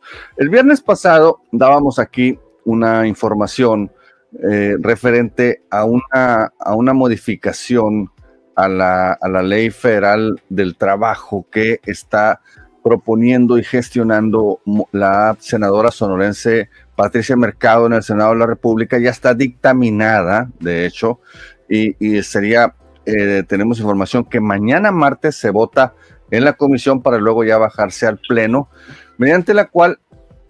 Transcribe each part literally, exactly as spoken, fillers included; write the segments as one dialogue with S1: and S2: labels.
S1: El viernes pasado dábamos aquí una información eh, referente a una, a una modificación a la, a la Ley Federal del Trabajo que está proponiendo y gestionando la senadora sonorense Patricia Mercado en el Senado de la República. Ya está dictaminada, de hecho, y, y sería, eh, tenemos información que mañana martes se vota en la comisión para luego ya bajarse al pleno, mediante la cual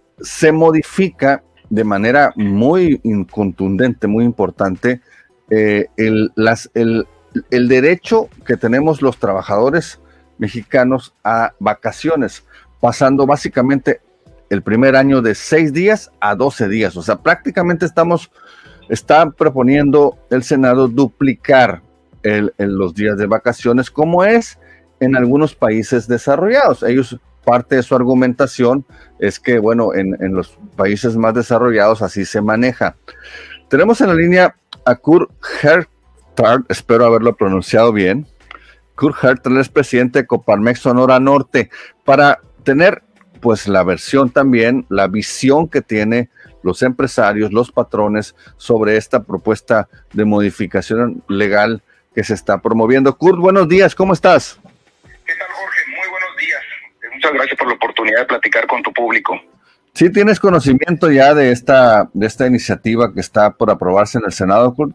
S1: se modifica de manera muy contundente, muy importante, eh, el, las, el, el derecho que tenemos los trabajadores mexicanos a vacaciones, pasando básicamente el primer año de seis días a doce días. O sea, prácticamente estamos, está proponiendo el Senado duplicar el, el, los días de vacaciones, como es en algunos países desarrollados. Ellos, parte de su argumentación es que, bueno, en, en los países más desarrollados así se maneja. Tenemos en la línea a Kurt Hertard, espero haberlo pronunciado bien. Kurt Hertard es presidente de Coparmex Sonora Norte, para tener pues la versión también, la visión que tiene los empresarios, los patrones sobre esta propuesta de modificación legal que se está promoviendo. Kurt, buenos días, ¿cómo estás?
S2: ¿Qué tal, Jorge? Muy buenos días. Muchas gracias por la oportunidad de platicar con tu público.
S1: ¿Sí tienes conocimiento ya de esta, de esta iniciativa que está por aprobarse en el Senado, Kurt?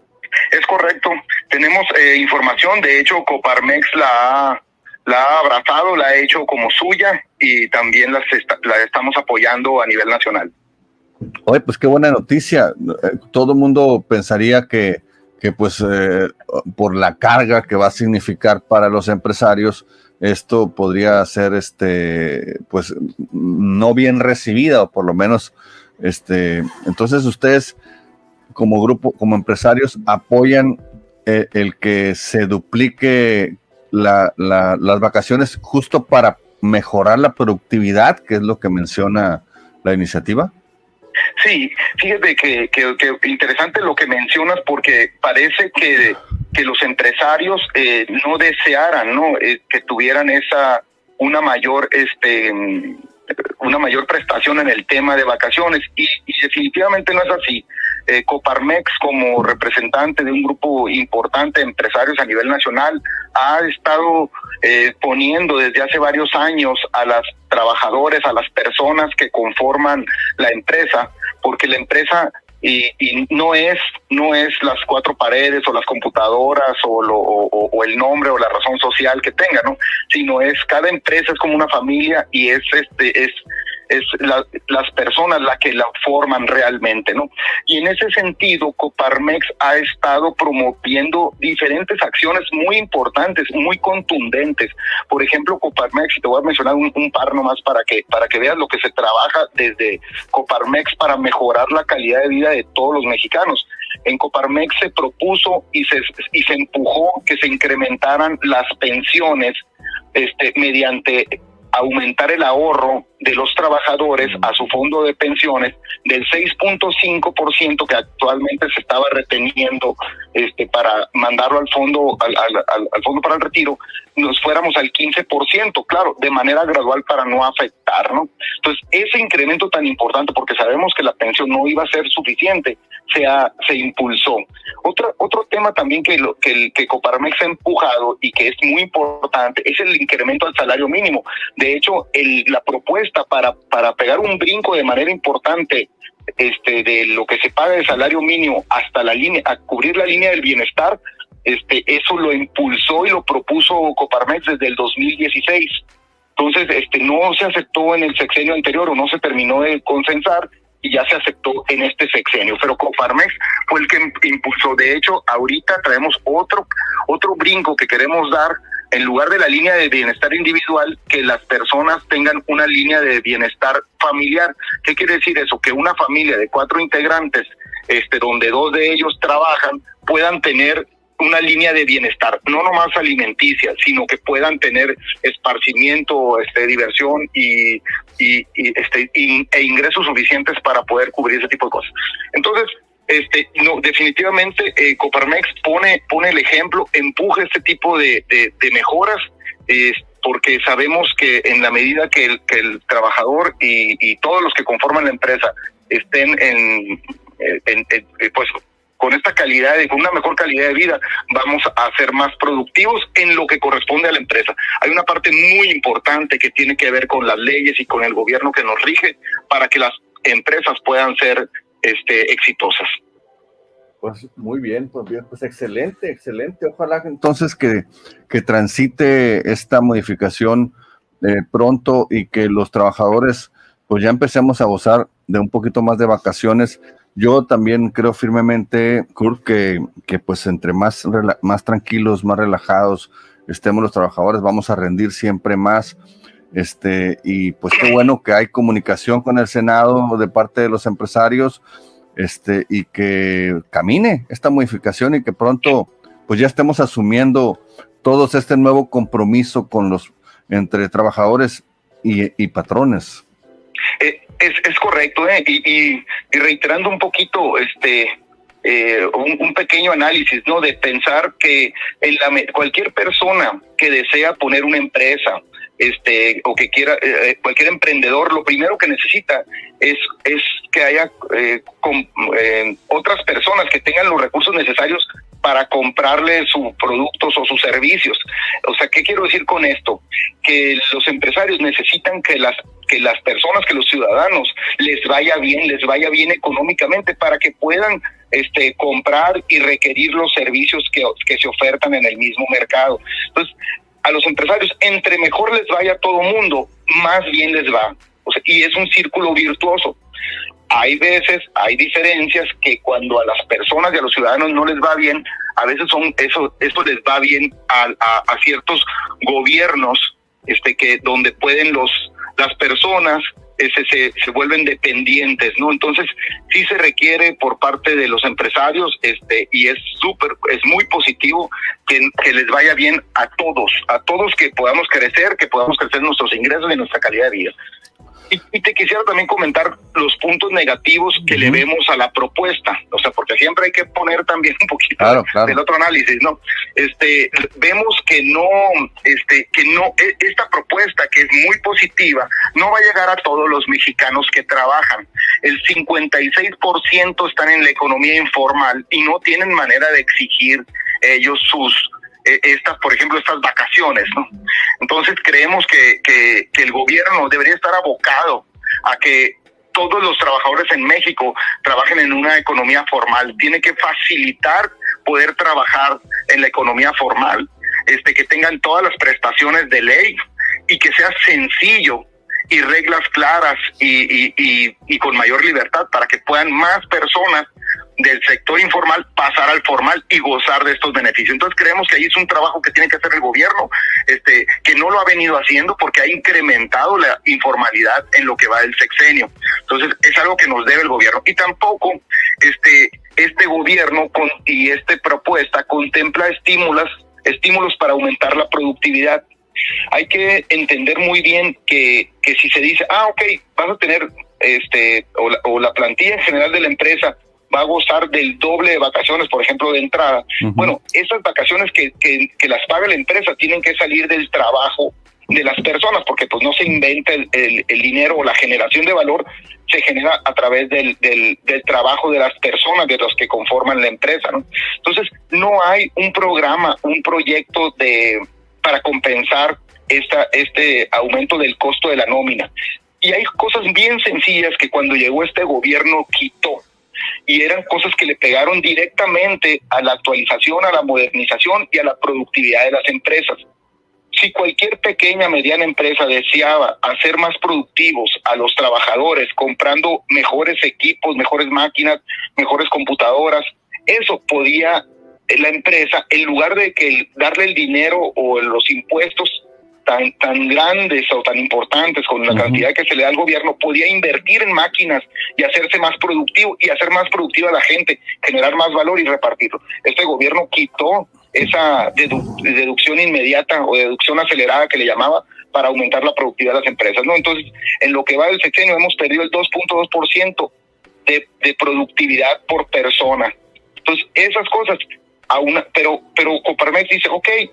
S2: Es correcto. Tenemos eh, información. De hecho, Coparmex la ha, la ha abrazado, la ha hecho como suya y también las está, la estamos apoyando a nivel nacional.
S1: Oye, pues qué buena noticia. Todo el mundo pensaría que, que pues eh, por la carga que va a significar para los empresarios, esto podría ser este pues no bien recibida, o por lo menos este entonces ustedes como grupo, como empresarios, apoyan eh, el que se duplique la, la, las vacaciones justo para mejorar la productividad, que es lo que menciona la iniciativa.
S2: Sí, fíjate que, que, que interesante lo que mencionas, porque parece que, que los empresarios eh, no desearan, ¿no? Eh, que tuvieran esa una mayor este una mayor prestación en el tema de vacaciones, y, y definitivamente no es así. Eh, Coparmex, como representante de un grupo importante de empresarios a nivel nacional, ha estado eh, poniendo desde hace varios años a las trabajadores, a las personas que conforman la empresa, porque la empresa y, y no es no es las cuatro paredes o las computadoras o, lo, o, o el nombre o la razón social que tenga, ¿no? Sino es cada empresa es como una familia, y es este es es la, las personas las que la forman realmente, ¿no? Y en ese sentido, Coparmex ha estado promoviendo diferentes acciones muy importantes, muy contundentes. Por ejemplo, Coparmex, y te voy a mencionar un, un par nomás para que para que veas lo que se trabaja desde Coparmex para mejorar la calidad de vida de todos los mexicanos. En Coparmex se propuso y se y se empujó que se incrementaran las pensiones este mediante aumentar el ahorro de los trabajadores a su fondo de pensiones del seis punto cinco por ciento que actualmente se estaba reteniendo este para mandarlo al fondo al, al, al fondo para el retiro, nos fuéramos al quince por ciento, claro, de manera gradual para no afectar, ¿no? Entonces, ese incremento tan importante, porque sabemos que la pensión no iba a ser suficiente, se ha, se impulsó. Otro, otro tema también que, lo, que, que Coparmex ha empujado y que es muy importante es el incremento al salario mínimo. De hecho, el, la propuesta para, para pegar un brinco de manera importante este, de lo que se paga de salario mínimo hasta la línea, a cubrir la línea del bienestar, este, eso lo impulsó y lo propuso Coparmex desde el dos mil dieciséis. Entonces, este, no se aceptó en el sexenio anterior o no se terminó de consensar, y ya se aceptó en este sexenio, pero Coparmex fue el que impulsó. De hecho, ahorita traemos otro otro brinco que queremos dar. En lugar de la línea de bienestar individual, que las personas tengan una línea de bienestar familiar. ¿Qué quiere decir eso? Que una familia de cuatro integrantes, este, donde dos de ellos trabajan, puedan tener una línea de bienestar, no nomás alimenticia, sino que puedan tener esparcimiento, este, diversión y, y, y este y, e ingresos suficientes para poder cubrir ese tipo de cosas. Entonces, este, no, definitivamente eh, Coparmex pone pone el ejemplo, empuja este tipo de, de, de mejoras, eh, porque sabemos que en la medida que el, que el trabajador y, y todos los que conforman la empresa estén en, en, en pues con esta calidad, con una mejor calidad de vida, vamos a ser más productivos en lo que corresponde a la empresa. Hay una parte muy importante que tiene que ver con las leyes y con el gobierno que nos rige para que las empresas puedan ser este, exitosas.
S1: Pues muy bien, pues bien, pues excelente, excelente. Ojalá entonces que, que transite esta modificación eh, pronto y que los trabajadores pues ya empecemos a gozar de un poquito más de vacaciones. Yo también creo firmemente, Kurt, que, que pues entre más, más tranquilos, más relajados estemos los trabajadores, vamos a rendir siempre más. Este, y pues qué bueno que hay comunicación con el Senado de parte de los empresarios, este, y que camine esta modificación y que pronto pues ya estemos asumiendo todos este nuevo compromiso con los, entre trabajadores y, y patrones.
S2: Eh, es, es correcto, ¿eh? y, y, y reiterando un poquito este eh, un, un pequeño análisis, ¿no? De pensar que en la, cualquier persona que desea poner una empresa, este o que quiera, eh, cualquier emprendedor, lo primero que necesita es, es que haya eh, con, eh, otras personas que tengan los recursos necesarios para comprarle sus productos o sus servicios. O sea, ¿qué quiero decir con esto? Que los empresarios necesitan que las que las personas, que los ciudadanos les vaya bien, les vaya bien económicamente para que puedan este comprar y requerir los servicios que, que se ofertan en el mismo mercado. Entonces, a los empresarios, entre mejor les vaya a todo mundo, más bien les va. O sea, y es un círculo virtuoso. Hay veces, hay diferencias que cuando a las personas y a los ciudadanos no les va bien, a veces son eso, esto les va bien a, a, a ciertos gobiernos, este, que donde pueden los las personas ese, se, se vuelven dependientes, ¿no? Entonces sí se requiere por parte de los empresarios, este, y es súper, es muy positivo que, que les vaya bien a todos, a todos que podamos crecer, que podamos crecer nuestros ingresos y nuestra calidad de vida. Y, y te quisiera también comentar los puntos negativos que uh-huh. le vemos a la propuesta, o sea, porque siempre hay que poner también un poquito claro, claro. del otro análisis, ¿no? Este, vemos que no, este, que no, esta propuesta que es muy positiva, no va a llegar a todos los mexicanos que trabajan. El cincuenta y seis por ciento están en la economía informal y no tienen manera de exigir ellos sus estas, por ejemplo, estas vacaciones, ¿no? Entonces creemos que, que, que el gobierno debería estar abocado a que todos los trabajadores en México trabajen en una economía formal. Tiene que facilitar poder trabajar en la economía formal, este, que tengan todas las prestaciones de ley y que sea sencillo y reglas claras y, y, y, y con mayor libertad para que puedan más personas del sector informal pasar al formal y gozar de estos beneficios. Entonces creemos que ahí es un trabajo que tiene que hacer el gobierno, este, que no lo ha venido haciendo porque ha incrementado la informalidad en lo que va del sexenio. Entonces es algo que nos debe el gobierno. Y tampoco este, este gobierno con, y esta propuesta contempla estímulos, estímulos para aumentar la productividad. Hay que entender muy bien que, que si se dice, ah, ok, vas a tener, este, o la, o la plantilla en general de la empresa va a gozar del doble de vacaciones, por ejemplo, de entrada. Uh-huh. Bueno, esas vacaciones que, que, que las paga la empresa tienen que salir del trabajo de las personas, porque pues no se inventa el, el, el dinero o la generación de valor, se genera a través del, del, del trabajo de las personas, de los que conforman la empresa, ¿no? Entonces, no hay un programa, un proyecto de para compensar esta, este aumento del costo de la nómina. Y hay cosas bien sencillas que cuando llegó este gobierno quitó, y eran cosas que le pegaron directamente a la actualización, a la modernización y a la productividad de las empresas. Si cualquier pequeña, mediana empresa deseaba hacer más productivos a los trabajadores, comprando mejores equipos, mejores máquinas, mejores computadoras, eso podía la empresa, en lugar de que darle el dinero o los impuestos tan tan grandes o tan importantes con la uh-huh. cantidad que se le da al gobierno, podía invertir en máquinas y hacerse más productivo y hacer más productiva a la gente, generar más valor y repartirlo. Este gobierno quitó esa dedu- deducción inmediata o deducción acelerada que le llamaba para aumentar la productividad de las empresas, ¿no? Entonces, en lo que va del sexenio hemos perdido el dos punto dos por ciento de, de productividad por persona. Entonces, esas cosas, a una, pero, pero Coparmex dice, ok,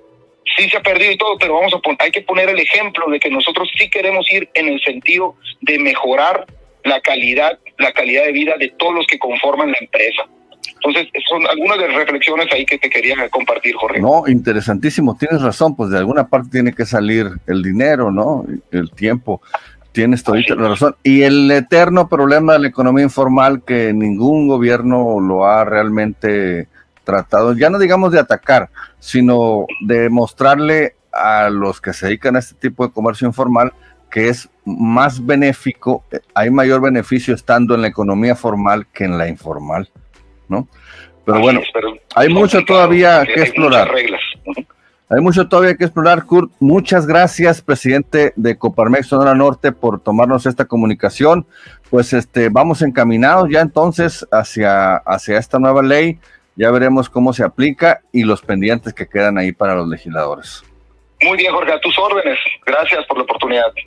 S2: sí se ha perdido y todo, pero vamos a pon- hay que poner el ejemplo de que nosotros sí queremos ir en el sentido de mejorar la calidad, la calidad de vida de todos los que conforman la empresa. Entonces, son algunas de las reflexiones ahí que te quería compartir, Jorge.
S1: No, interesantísimo, tienes razón, pues de alguna parte tiene que salir el dinero, ¿no? El tiempo, tienes toda la razón. Y el eterno problema de la economía informal que ningún gobierno lo ha realmente tratado, ya no digamos de atacar, sino de mostrarle a los que se dedican a este tipo de comercio informal que es más benéfico, hay mayor beneficio estando en la economía formal que en la informal, ¿no? Pero
S2: Así
S1: bueno,
S2: es, pero
S1: hay mucho todavía que
S2: hay
S1: explorar.
S2: muchas reglas. Uh-huh.
S1: Hay mucho todavía que explorar, Kurt. Muchas gracias, presidente de Coparmex Sonora Norte, por tomarnos esta comunicación. Pues este, vamos encaminados ya entonces hacia, hacia esta nueva ley. Ya veremos cómo se aplica y los pendientes que quedan ahí para los legisladores.
S2: Muy bien, Jorge, a tus órdenes. Gracias por la oportunidad.